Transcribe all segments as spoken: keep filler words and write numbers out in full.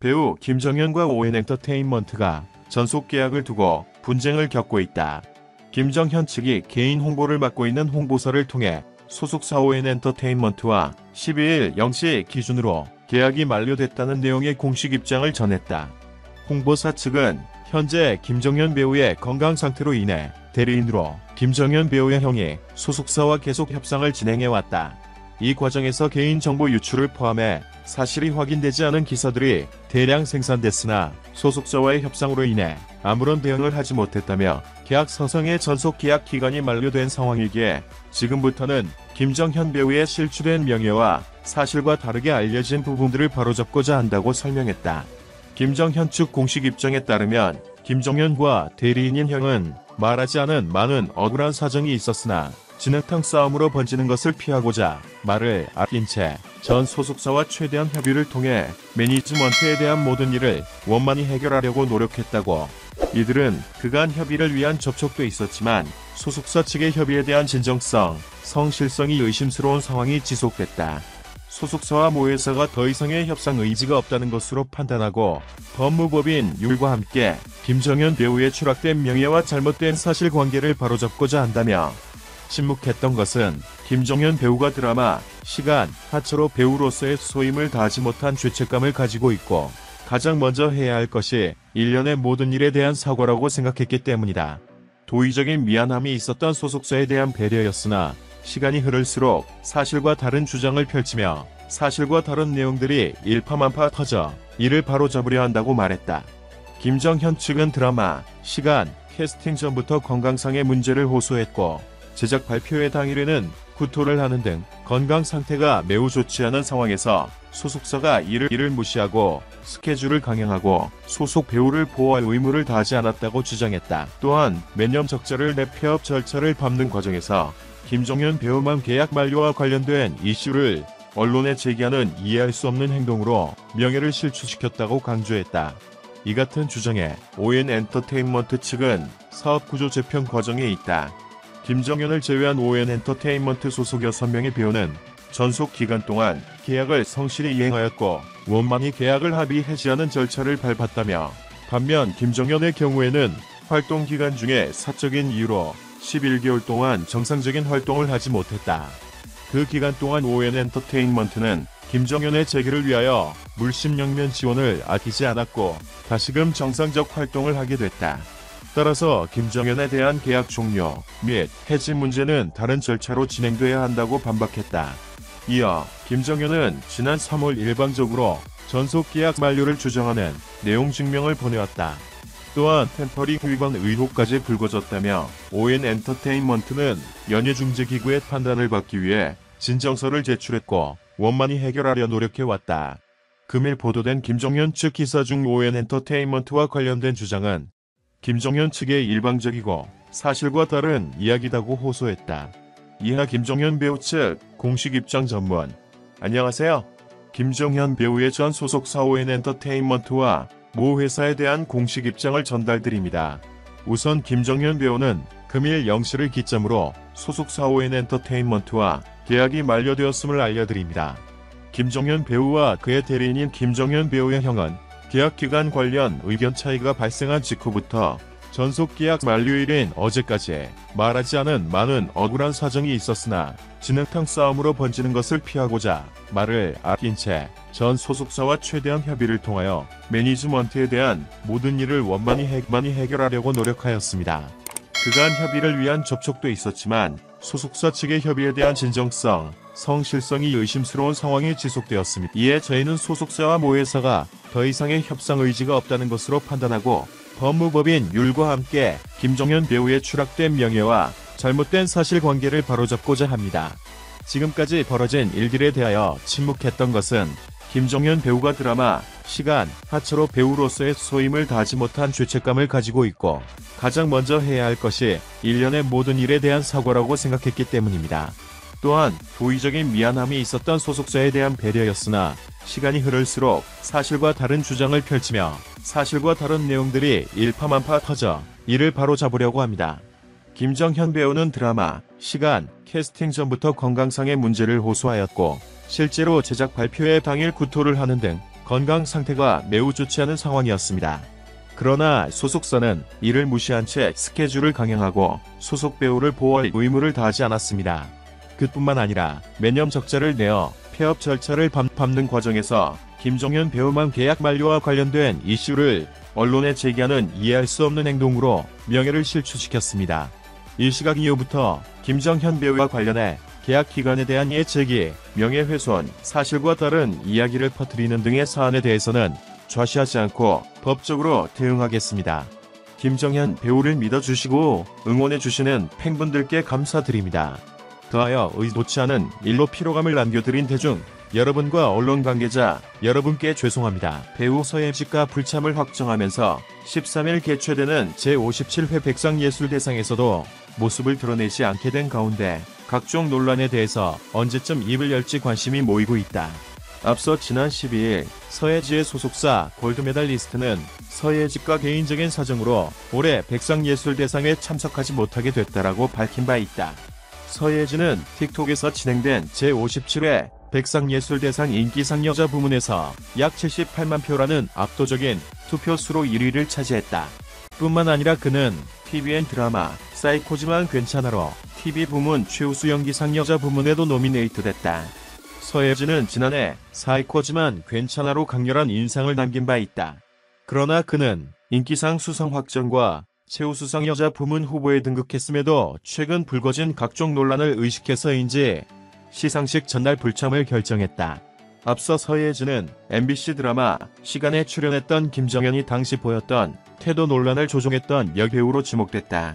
배우 김정현과 오엔엔터테인먼트가 전속 계약을 두고 분쟁을 겪고 있다. 김정현 측이 개인 홍보를 맡고 있는 홍보사를 통해 소속사 오엔엔터테인먼트와 십이일 영 시 기준으로 계약이 만료됐다는 내용의 공식 입장을 전했다. 홍보사 측은 현재 김정현 배우의 건강 상태로 인해 대리인으로 김정현 배우의 형이 소속사와 계속 협상을 진행해왔다. 이 과정에서 개인정보 유출을 포함해 사실이 확인되지 않은 기사들이 대량 생산됐으나 소속사와의 협상으로 인해 아무런 대응을 하지 못했다며 계약 서성의 전속 계약 기간이 만료된 상황이기에 지금부터는 김정현 배우의 실추된 명예와 사실과 다르게 알려진 부분들을 바로잡고자 한다고 설명했다. 김정현 측 공식 입장에 따르면 김정현과 대리인인 형은 말하지 않은 많은 억울한 사정이 있었으나 진흙탕 싸움으로 번지는 것을 피하고자 말을 아낀 채 전 소속사와 최대한 협의를 통해 매니지먼트에 대한 모든 일을 원만히 해결하려고 노력했다고. 이들은 그간 협의를 위한 접촉도 있었지만 소속사 측의 협의에 대한 진정성, 성실성이 의심스러운 상황이 지속됐다. 소속사와 모회사가 더 이상의 협상 의지가 없다는 것으로 판단하고 법무법인 율과 함께 김정현 배우의 추락된 명예와 잘못된 사실관계를 바로잡고자 한다며 침묵했던 것은 김정현 배우가 드라마 시간 하차로 배우로서의 소임을 다하지 못한 죄책감을 가지고 있고 가장 먼저 해야 할 것이 일련의 모든 일에 대한 사과라고 생각했기 때문이다. 도의적인 미안함이 있었던 소속사에 대한 배려였으나 시간이 흐를수록 사실과 다른 주장을 펼치며 사실과 다른 내용들이 일파만파 터져 이를 바로잡으려 한다고 말했다. 김정현 측은 드라마 시간 캐스팅 전부터 건강상의 문제를 호소했고 제작 발표회 당일에는 구토를 하는 등 건강 상태가 매우 좋지 않은 상황에서 소속사가 이를, 이를 무시하고 스케줄을 강행하고 소속 배우를 보호할 의무를 다하지 않았다고 주장했다. 또한 매년 적자를 내 폐업 절차를 밟는 과정에서 김정현 배우만 계약 만료와 관련된 이슈를 언론에 제기하는 이해할 수 없는 행동으로 명예를 실추시켰다고 강조했다. 이 같은 주장에 오엔엔터테인먼트 측은 사업구조 재편 과정에 있다. 김정현을 제외한 오엔엔터테인먼트 소속 여섯 명의 배우는 전속 기간 동안 계약을 성실히 이행하였고 원만히 계약을 합의 해지하는 절차를 밟았다며 반면 김정현의 경우에는 활동 기간 중에 사적인 이유로 십일 개월 동안 정상적인 활동을 하지 못했다. 그 기간 동안 오엔엔터테인먼트는 김정현의 재기를 위하여 물심양면 지원을 아끼지 않았고 다시금 정상적 활동을 하게 됐다. 따라서 김정현에 대한 계약 종료 및 해지 문제는 다른 절차로 진행돼야 한다고 반박했다. 이어 김정현은 지난 삼월 일방적으로 전속 계약 만료를 주장하는 내용 증명을 보내왔다. 또한 템퍼링 위반 의혹까지 불거졌다며 오엔엔터테인먼트는 연예중재기구의 판단을 받기 위해 진정서를 제출했고 원만히 해결하려 노력해왔다. 금일 보도된 김정현 측 기사 중 오엔엔터테인먼트와 관련된 주장은 김정현 측의 일방적이고 사실과 다른 이야기다고 호소했다. 이하 김정현 배우 측 공식 입장 전문. 안녕하세요. 김정현 배우의 전 소속사 오엔엔터테인먼트와 모 회사에 대한 공식 입장을 전달드립니다. 우선 김정현 배우는 금일 영 시를 기점으로 소속사 오엔엔터테인먼트와 계약이 만료되었음을 알려드립니다. 김정현 배우와 그의 대리인인 김정현 배우의 형은 계약 기간 관련 의견 차이가 발생한 직후부터 전속 계약 만료일인 어제까지 말하지 않은 많은 억울한 사정이 있었으나 진흙탕 싸움으로 번지는 것을 피하고자 말을 아낀 채 전 소속사와 최대한 협의를 통하여 매니지먼트에 대한 모든 일을 원만히, 해, 원만히 해결하려고 노력하였습니다. 그간 협의를 위한 접촉도 있었지만 소속사 측의 협의에 대한 진정성, 성실성이 의심스러운 상황이 지속되었습니다. 이에 저희는 소속사와 모회사가 더 이상의 협상 의지가 없다는 것으로 판단하고 법무법인 율과 함께 김정현 배우의 추락된 명예와 잘못된 사실관계를 바로잡고자 합니다. 지금까지 벌어진 일들에 대하여 침묵했던 것은 김정현 배우가 드라마 시간 하차로 배우로서의 소임을 다하지 못한 죄책감을 가지고 있고 가장 먼저 해야 할 것이 일련의 모든 일에 대한 사과라고 생각했기 때문입니다. 또한 도의적인 미안함이 있었던 소속사에 대한 배려였으나 시간이 흐를수록 사실과 다른 주장을 펼치며 사실과 다른 내용들이 일파만파 터져 이를 바로잡으려고 합니다. 김정현 배우는 드라마 시간 캐스팅 전부터 건강상의 문제를 호소하였고 실제로 제작 발표회 당일 구토를 하는 등 건강 상태가 매우 좋지 않은 상황이었습니다. 그러나 소속사는 이를 무시한 채 스케줄을 강행하고 소속 배우를 보호할 의무를 다하지 않았습니다. 그뿐만 아니라 매년 적자를 내어 폐업 절차를 밟는 과정에서 김정현 배우만 계약 만료와 관련된 이슈를 언론에 제기하는 이해할 수 없는 행동으로 명예를 실추시켰습니다. 이 시각 이후부터 김정현 배우와 관련해 계약 기간에 대한 이해 제기, 명예훼손, 사실과 다른 이야기를 퍼뜨리는 등의 사안에 대해서는 좌시하지 않고 법적으로 대응하겠습니다. 김정현 배우를 믿어주시고 응원해주시는 팬분들께 감사드립니다. 더하여 의도치 않은 일로 피로감을 남겨드린 대중 여러분과 언론 관계자 여러분께 죄송합니다. 배우 서예지가 불참을 확정하면서 십삼 일 개최되는 제오십칠 회 백상예술대상에서도 모습을 드러내지 않게 된 가운데 각종 논란에 대해서 언제쯤 입을 열지 관심이 모이고 있다. 앞서 지난 십이 일 서예지의 소속사 골드메달리스트는 서예지가 개인적인 사정으로 올해 백상예술대상에 참석하지 못하게 됐다라고 밝힌 바 있다. 서예지는 틱톡에서 진행된 제오십칠 회 백상예술대상 인기상 여자 부문에서 약 칠십팔만 표라는 압도적인 투표수로 일 위를 차지했다. 뿐만 아니라 그는 티비엔 드라마 사이코지만 괜찮아로 티비 부문 최우수 연기상 여자 부문에도 노미네이트됐다. 서예지는 지난해 사이코지만 괜찮아로 강렬한 인상을 남긴 바 있다. 그러나 그는 인기상 수상 확정과 최우수상 여자 부문 후보에 등극했음에도 최근 불거진 각종 논란을 의식해서인지 시상식 전날 불참을 결정했다. 앞서 서예지는 엠비씨 드라마 시간에 출연했던 김정현이 당시 보였던 태도 논란을 조종했던 여배우로 지목됐다.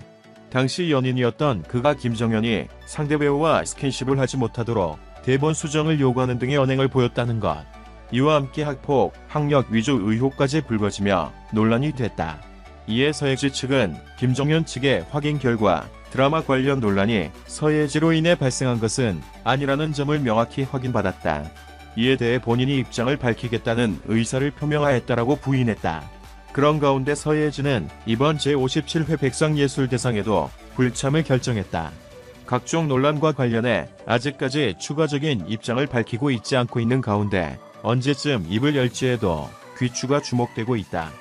당시 연인이었던 그가 김정현이 상대 배우와 스킨십을 하지 못하도록 대본 수정을 요구하는 등의 언행을 보였다는 것. 이와 함께 학폭, 학력 위조 의혹까지 불거지며 논란이 됐다. 이에 서예지 측은 김정현 측의 확인 결과 드라마 관련 논란이 서예지로 인해 발생한 것은 아니라는 점을 명확히 확인받았다. 이에 대해 본인이 입장을 밝히겠다는 의사를 표명하였다라고 부인했다. 그런 가운데 서예지는 이번 제오십칠 회 백상예술대상에도 불참을 결정했다. 각종 논란과 관련해 아직까지 추가적인 입장을 밝히고 있지 않고 있는 가운데 언제쯤 입을 열지에도 귀추가 주목되고 있다.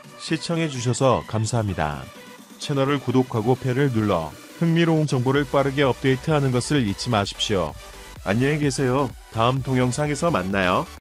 시청해주셔서 감사합니다. 채널을 구독하고 벨을 눌러 흥미로운 정보를 빠르게 업데이트하는 것을 잊지 마십시오. 안녕히 계세요. 다음 동영상에서 만나요.